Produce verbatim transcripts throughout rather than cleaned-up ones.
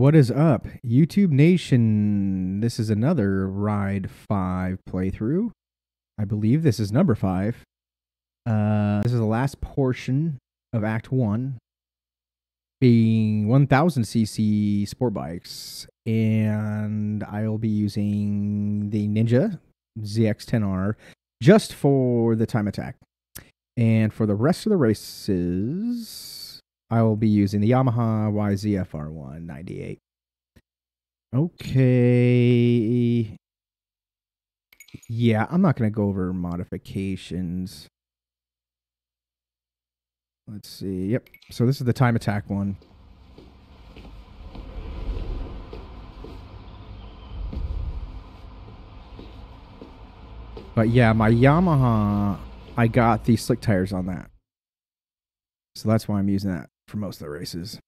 What is up, YouTube Nation? This is another Ride five playthrough. I believe this is number five. Uh, this is the last portion of Act one, being one thousand c c sport bikes, and I'll be using the Ninja Z X ten R just for the time attack. And for the rest of the races, I will be using the Yamaha Y Z F R one ninety-eight. Okay. Yeah, I'm not going to go over modifications. Let's see. Yep. So this is the time attack one. But yeah, my Yamaha, I got the slick tires on that. So that's why I'm using that for most of the races.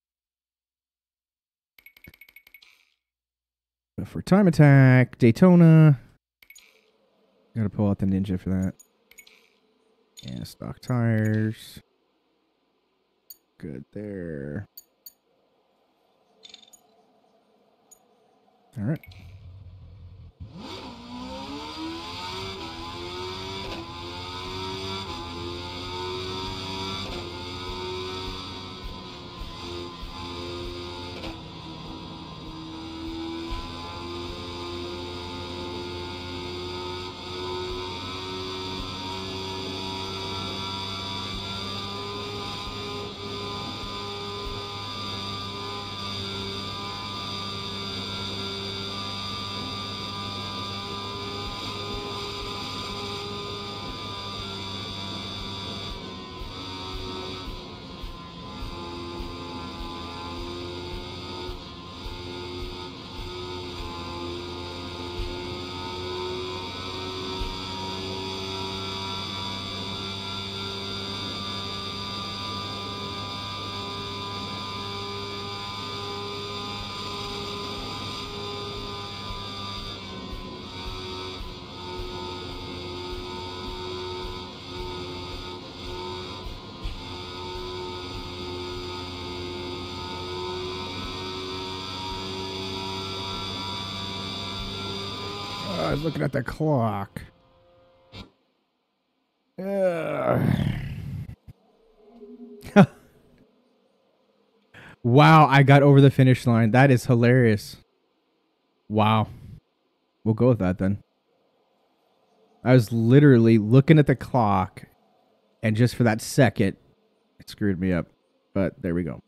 But for time attack, Daytona, gotta pull out the Ninja for that. And stock tires. Good there. All right. I was looking at the clock. Uh. Wow, I got over the finish line. That is hilarious. Wow. We'll go with that then. I was literally looking at the clock, and just for that second, it screwed me up. But there we go.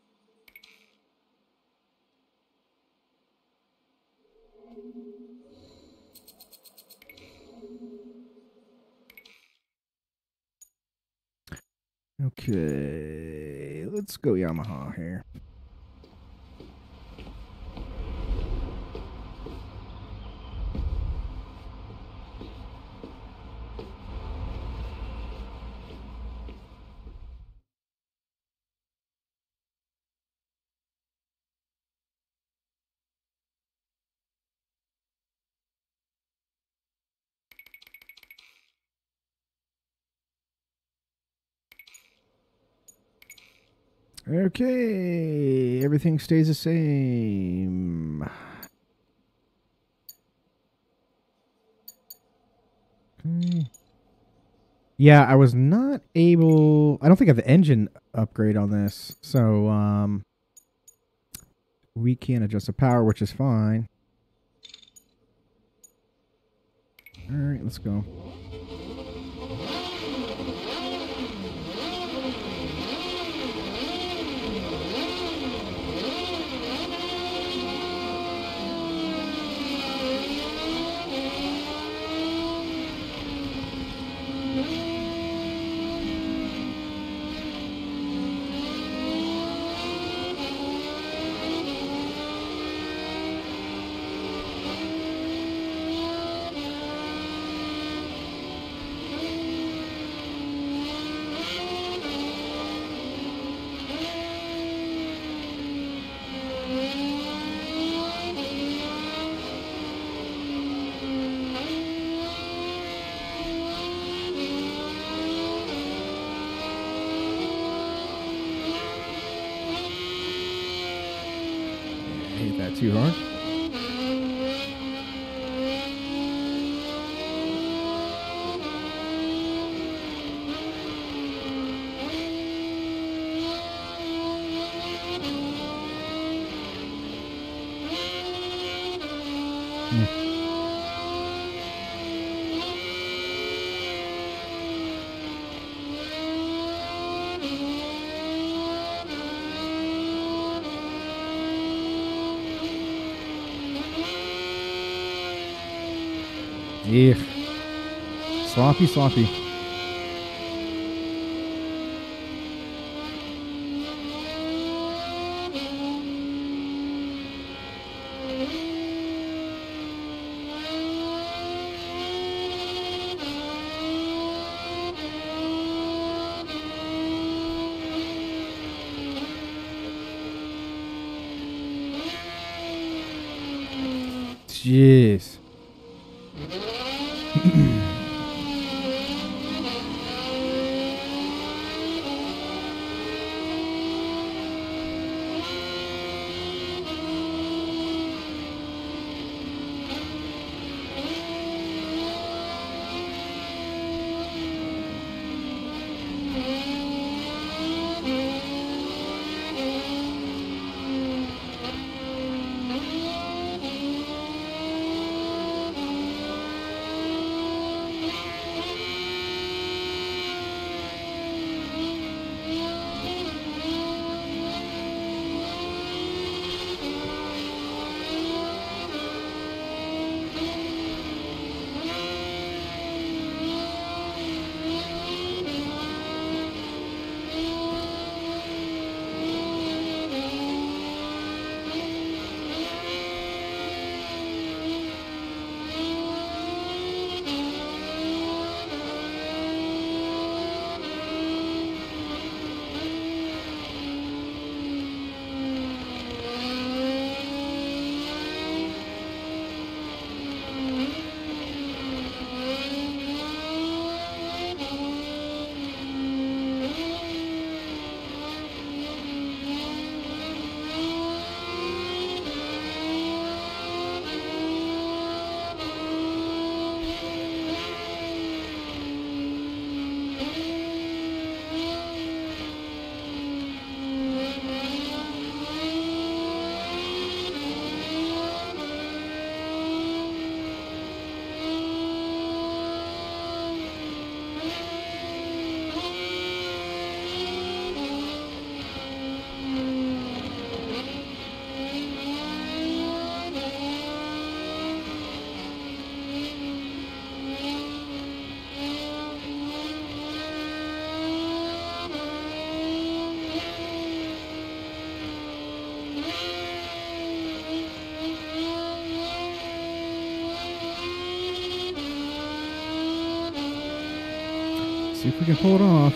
Okay, let's go Yamaha here. Okay, everything stays the same. Okay. Yeah, I was not able... I don't think I have the engine upgrade on this. So, um... we can adjust the power, which is fine. Alright, let's go. too hard. Mm. Yeah. Sloppy, sloppy. Jeez. See if we can pull it off.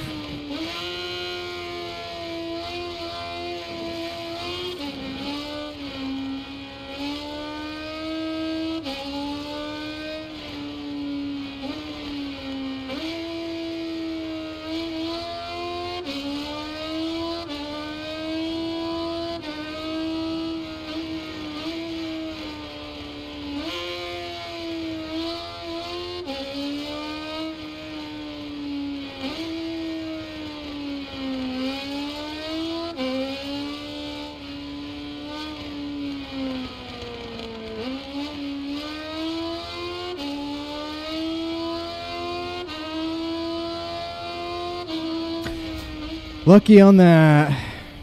Lucky on that.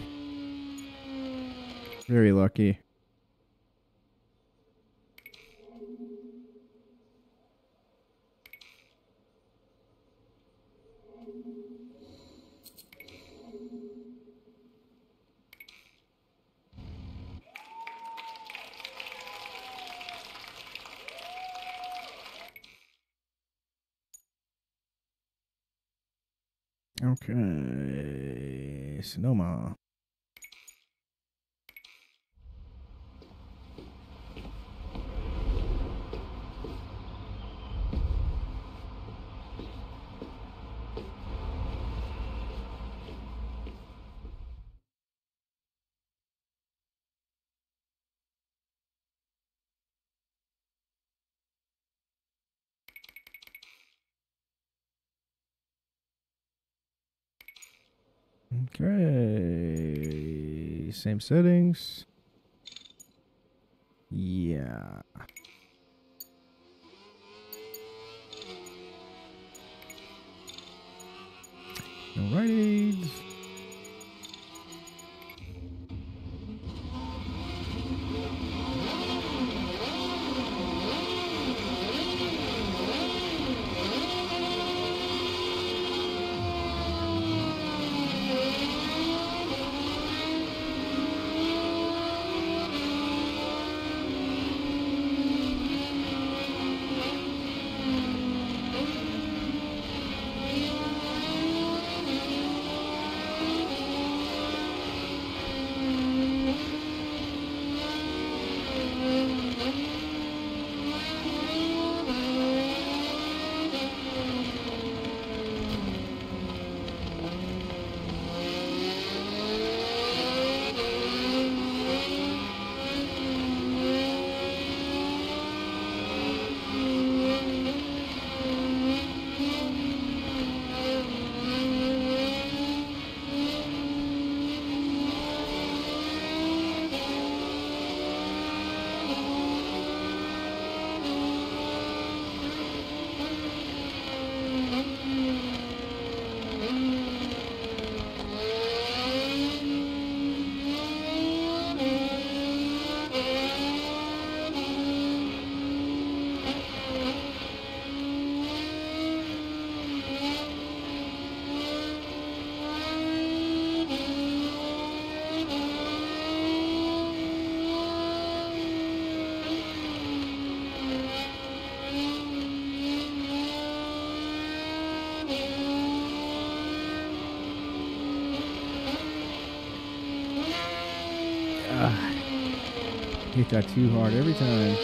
Very lucky. Okay, Sonoma. Okay. Same settings. Yeah. No Rite Aids. Hit that too hard every time.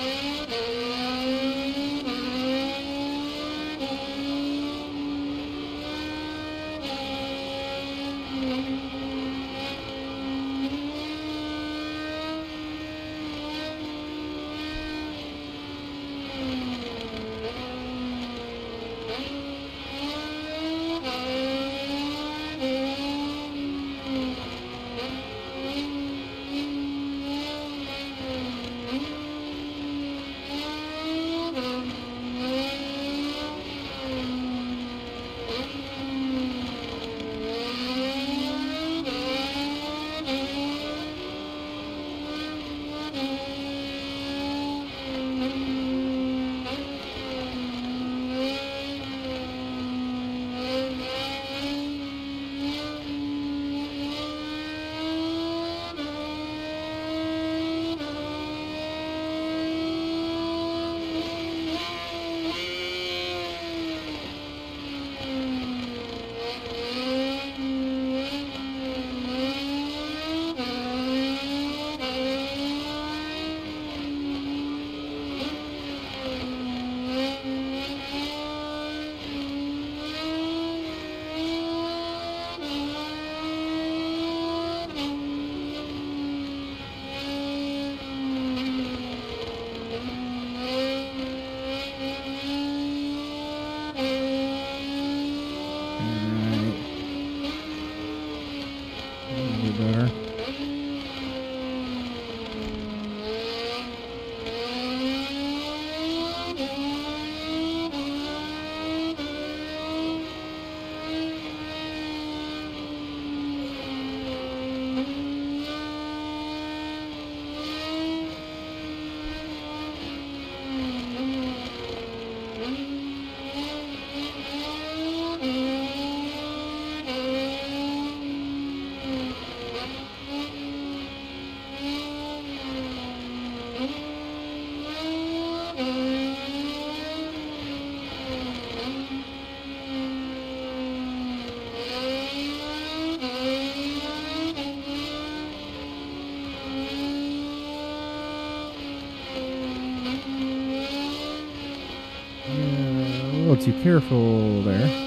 little too careful there.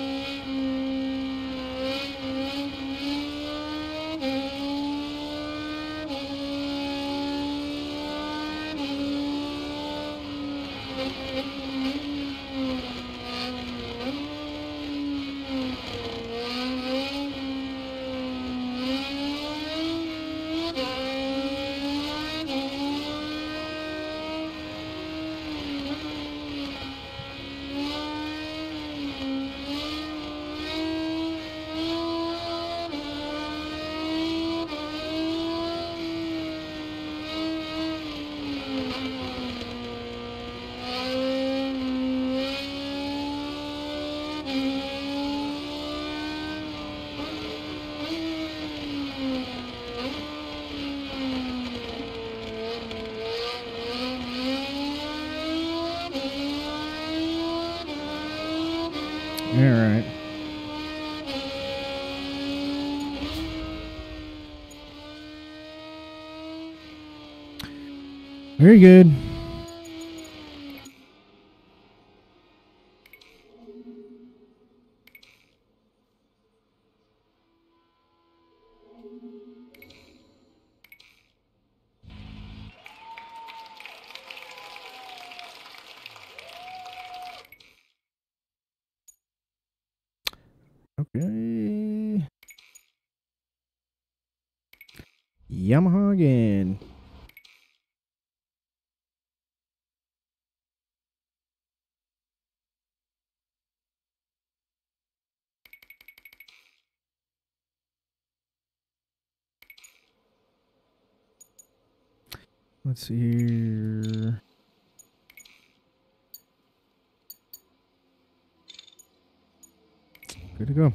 All right. Very good. Okay. Yamaha again. Let's see here. Good to go.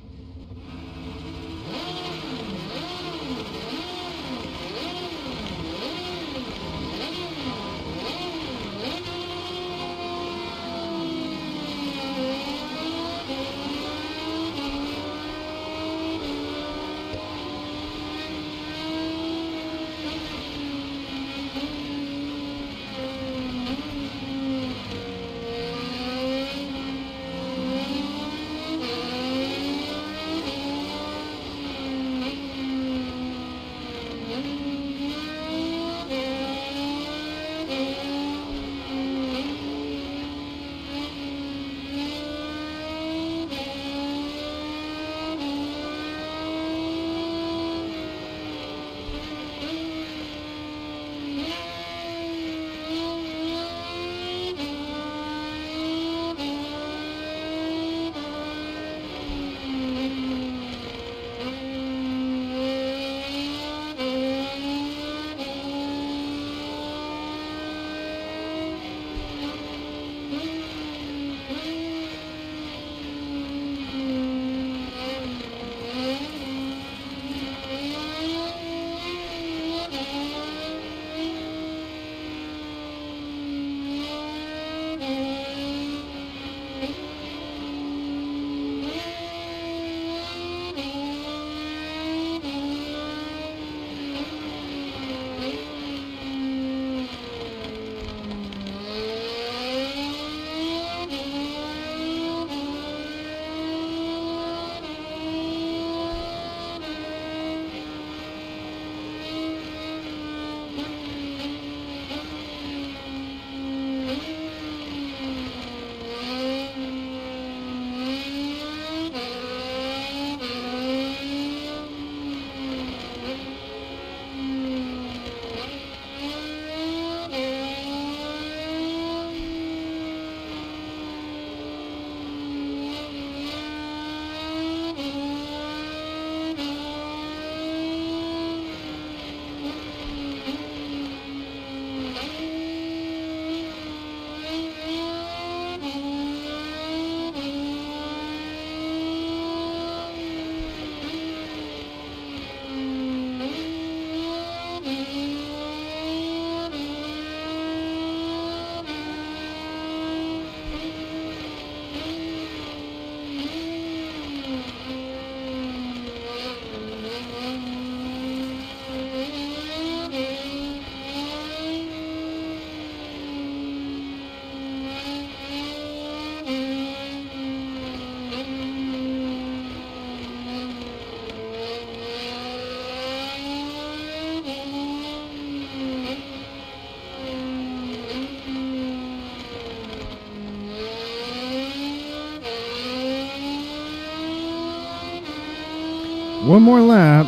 One more lap.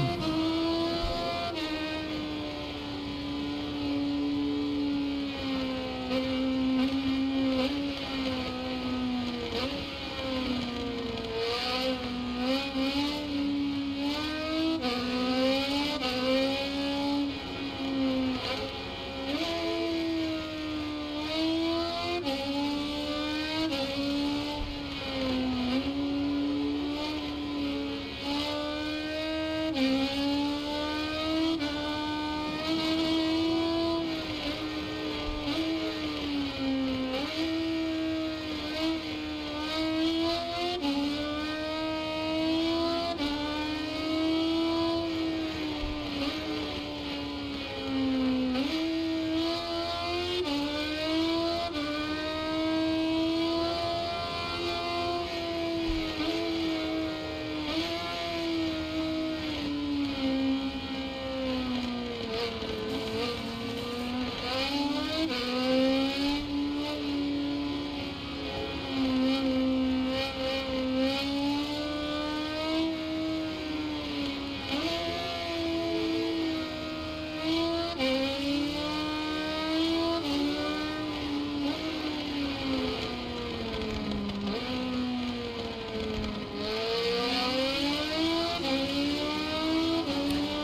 Mm-hmm.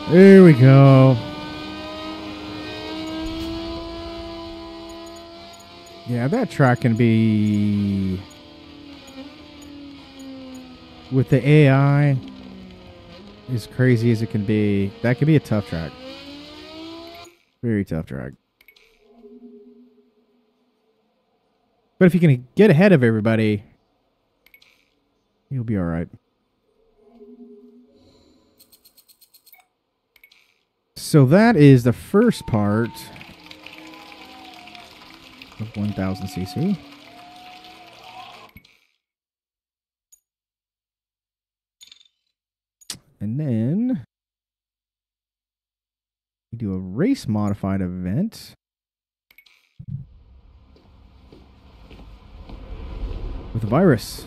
There we go. Yeah, that track can be... With the A I, as crazy as it can be, that could be a tough track. Very tough track. But if you can get ahead of everybody, you'll be all right. So that is the first part of one thousand C C. And then we do a race modified event with a virus.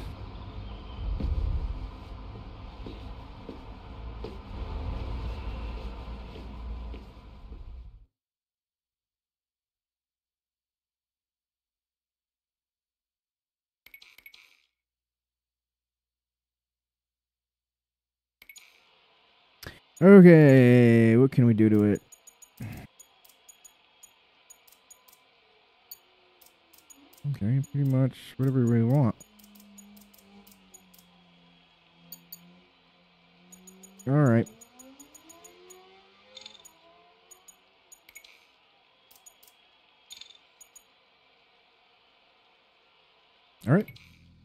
Okay, what can we do to it? Okay, pretty much whatever we want. All right. All right.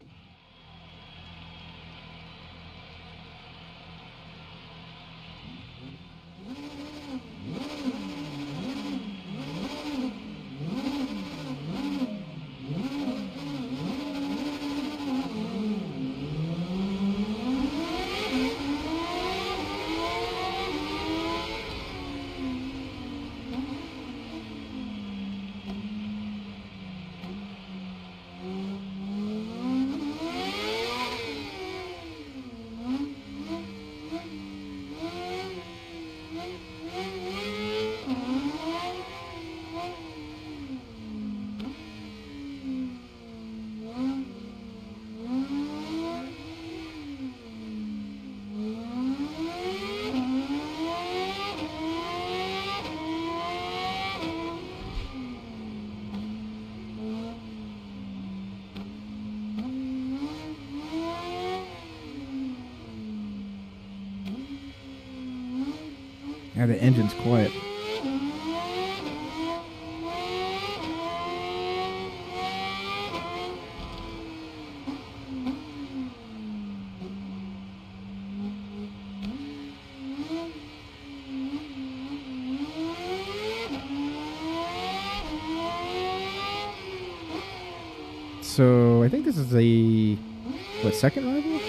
Yeah, the engine's quiet. So I think this is a what second rival?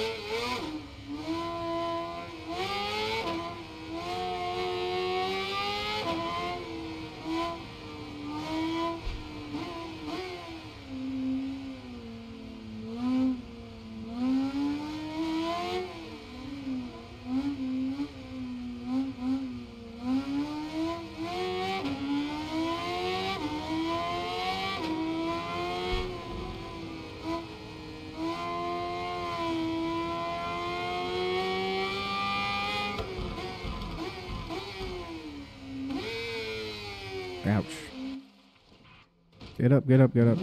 Ouch. Get up, get up, get up.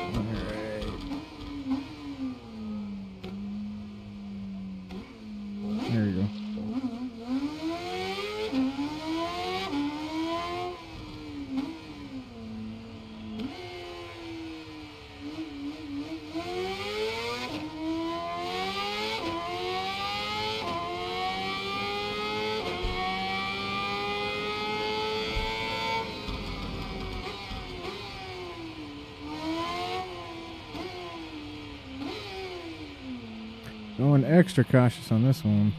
There you go. Going extra cautious on this one.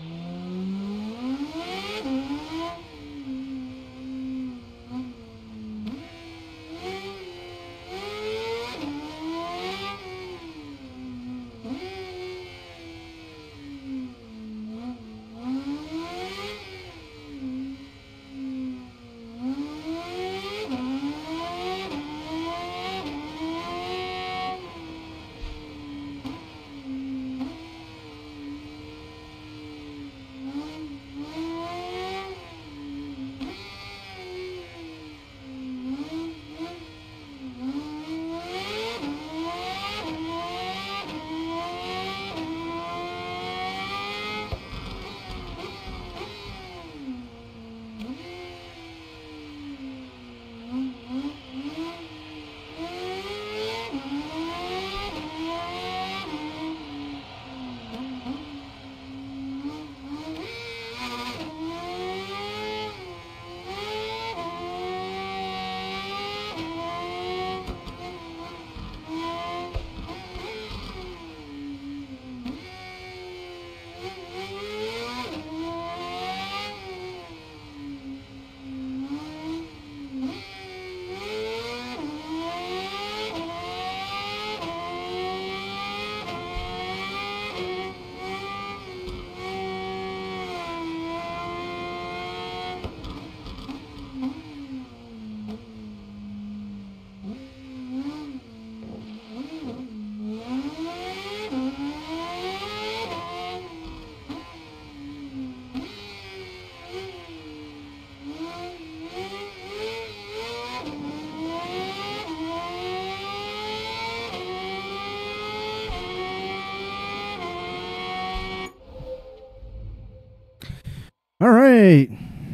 All right.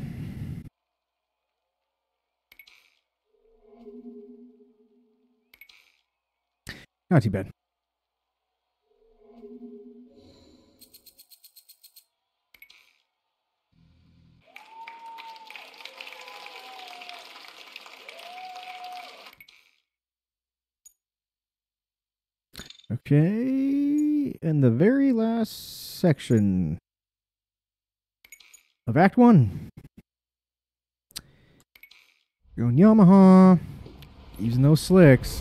Not too bad. Okay, and the very last section of Act One. Going Yamaha, using those slicks.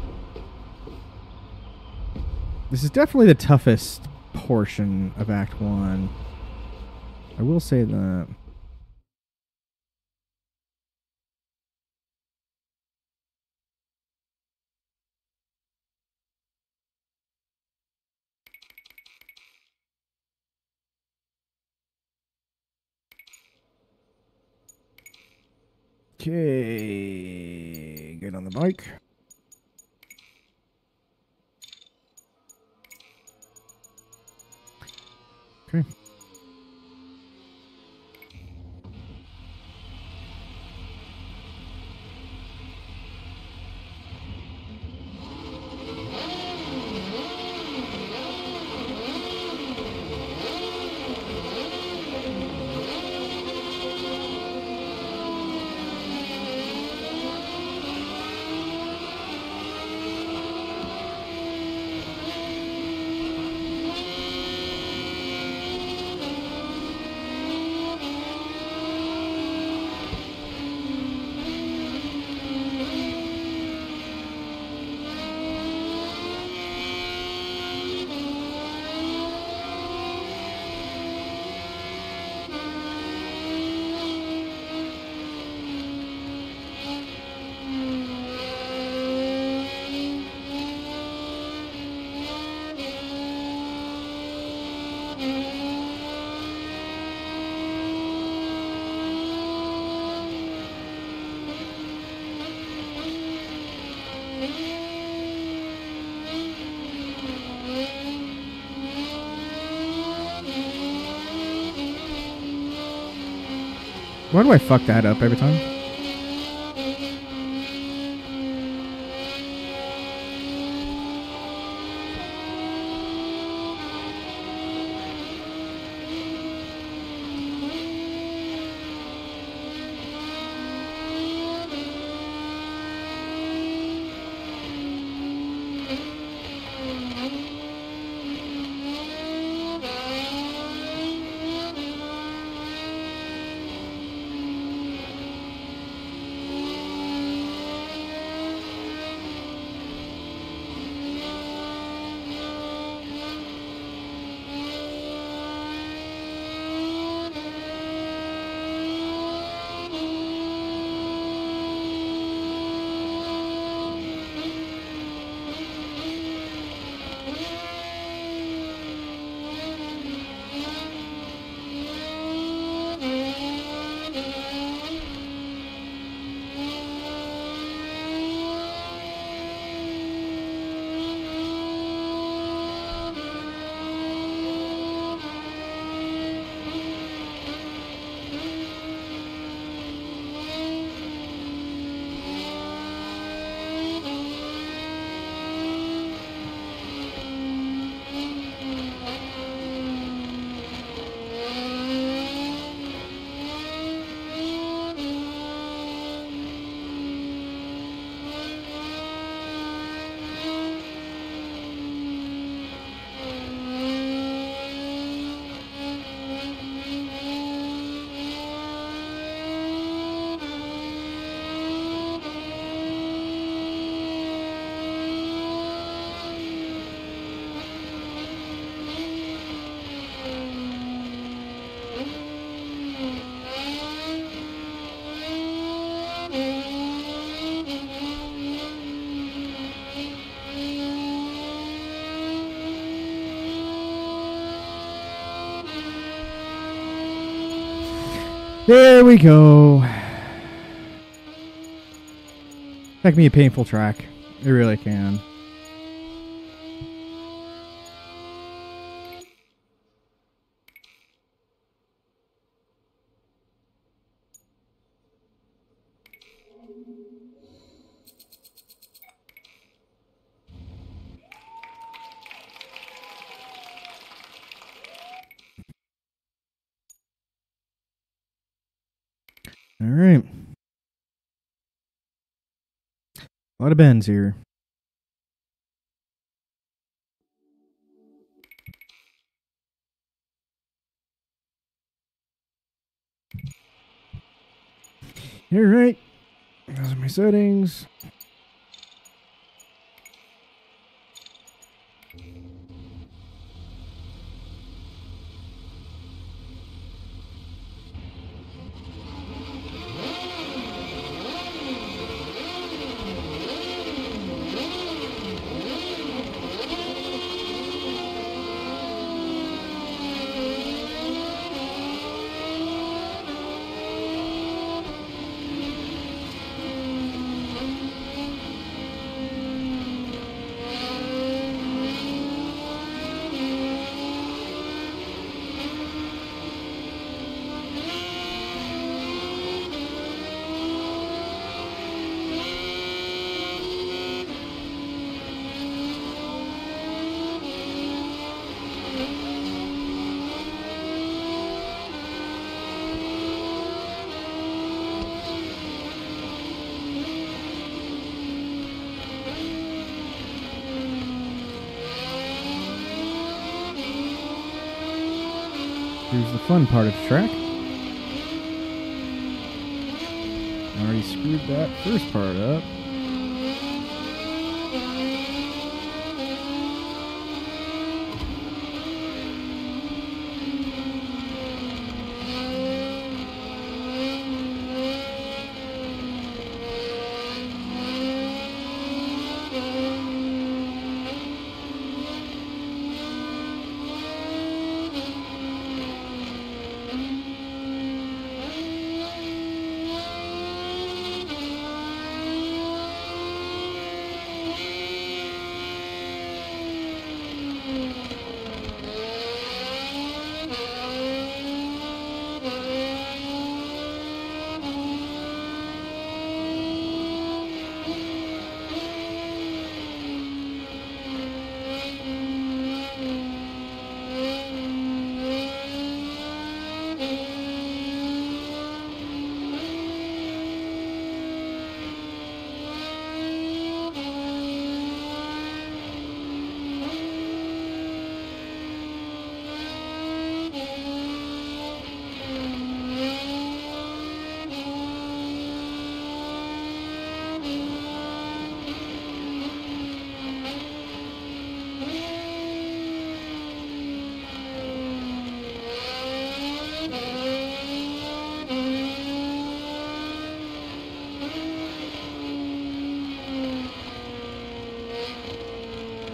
This is definitely the toughest portion of Act One. I will say that. Okay, get on the bike. Okay. Why do I fuck that up every time? There we go. That can be a painful track. It really can. All right. A lot of bends here. All right. Those are my settings. Here's the fun part of the track. I already screwed that first part up.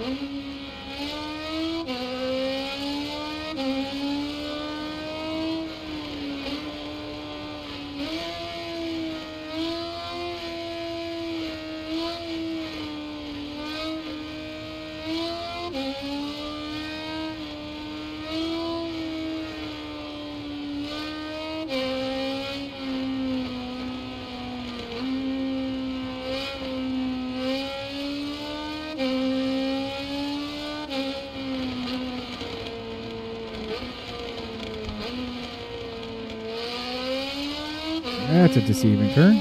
That's a deceiving turn.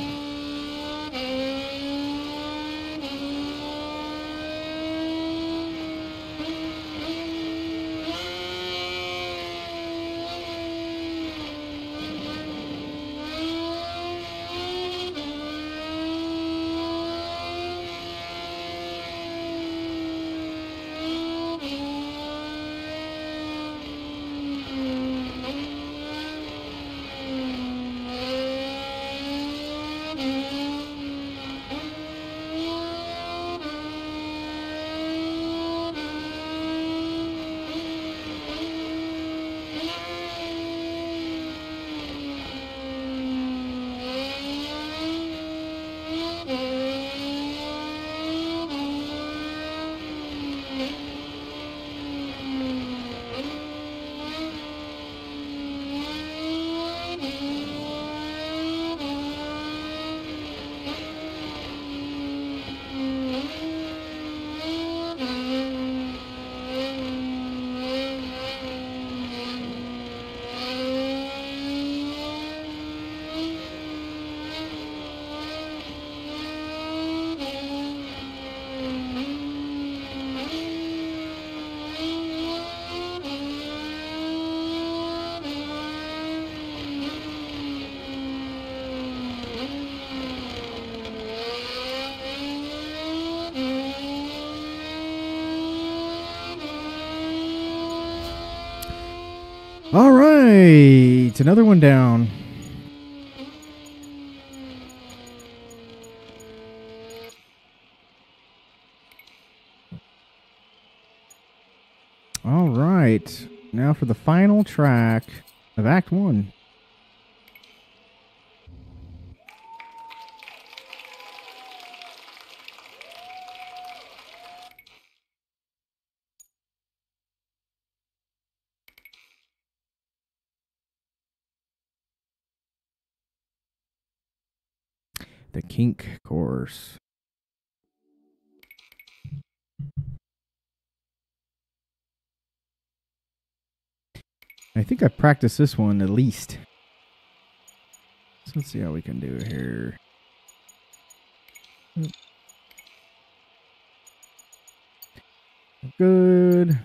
All right, another one down. All right, now for the final track of Act One. The kink course. I think I've practiced this one at least. So let's see how we can do here. Good.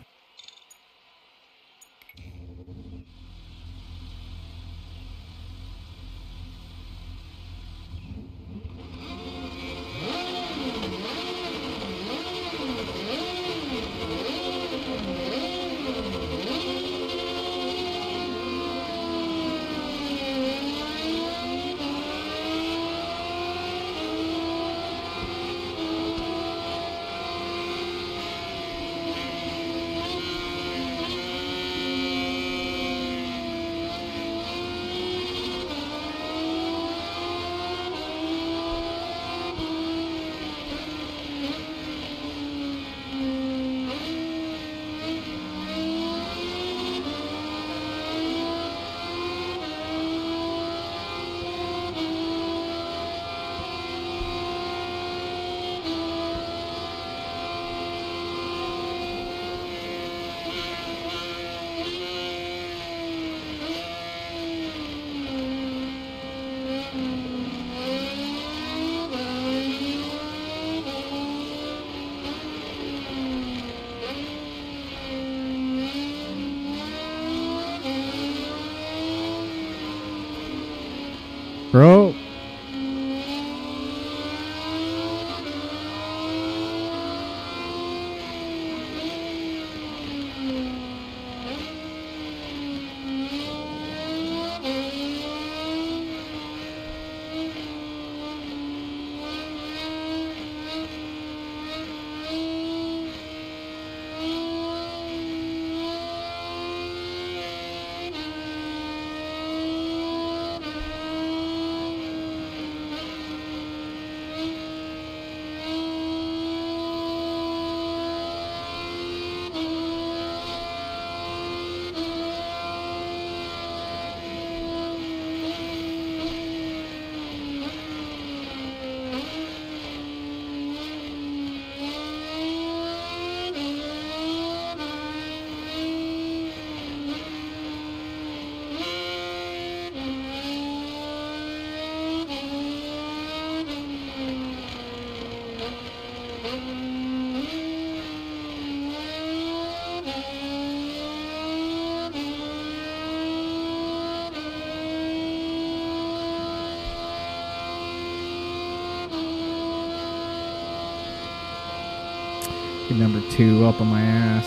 Get number two up on my ass.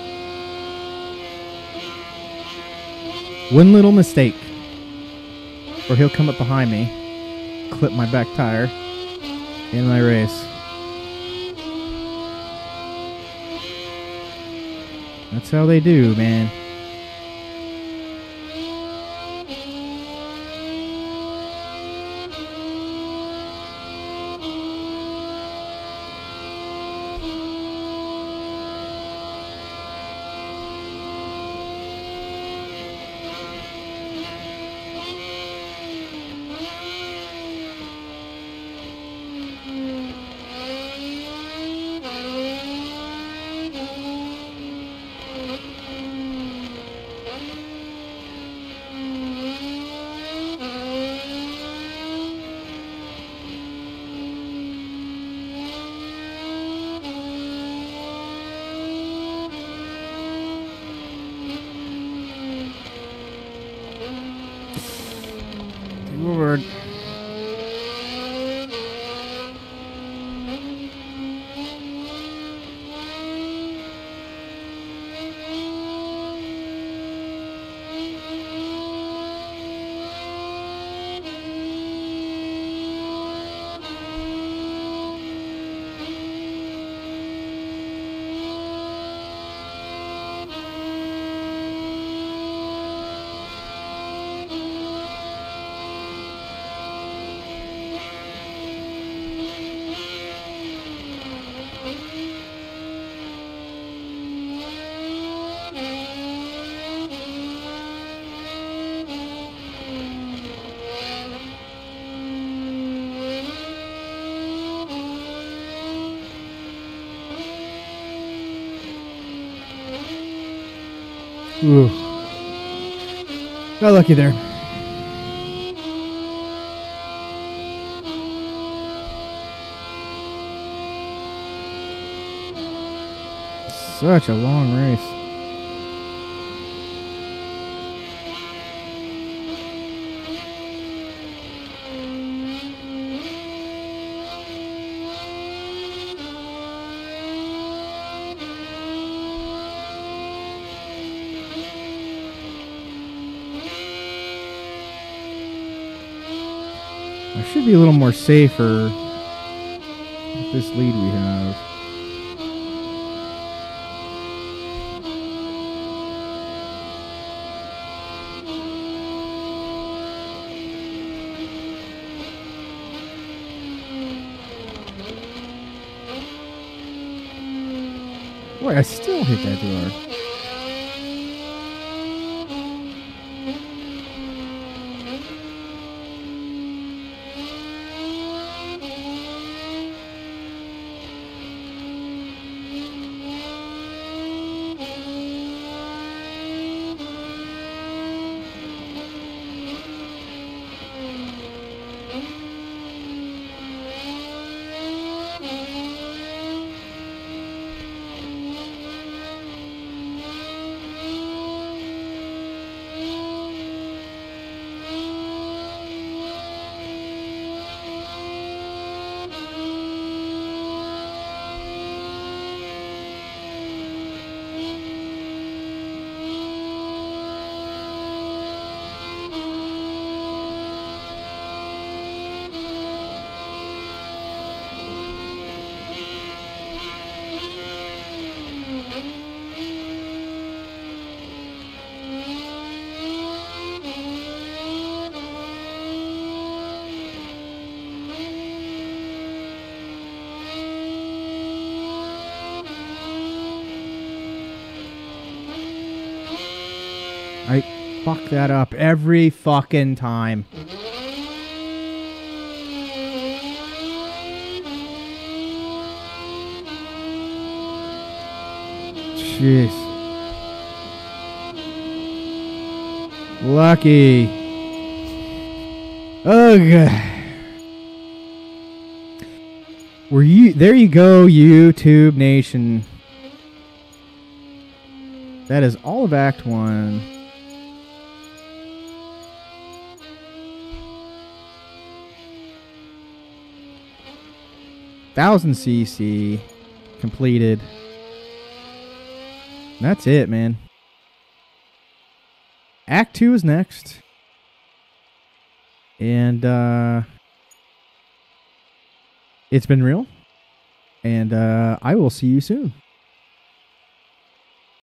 One little mistake, or he'll come up behind me, clip my back tire, in my race. That's how they do, man. Lord. Ooh. Got lucky there. Such a long race. I should be a little more safer with this lead we have. Boy, I still hit that too hard. I fuck that up every fucking time. Jeez. Lucky. Ugh. Were you there you go, YouTube Nation. That is all of Act One. Thousand C C completed. That's it, man. Act two is next. And uh, it's been real. And uh, I will see you soon.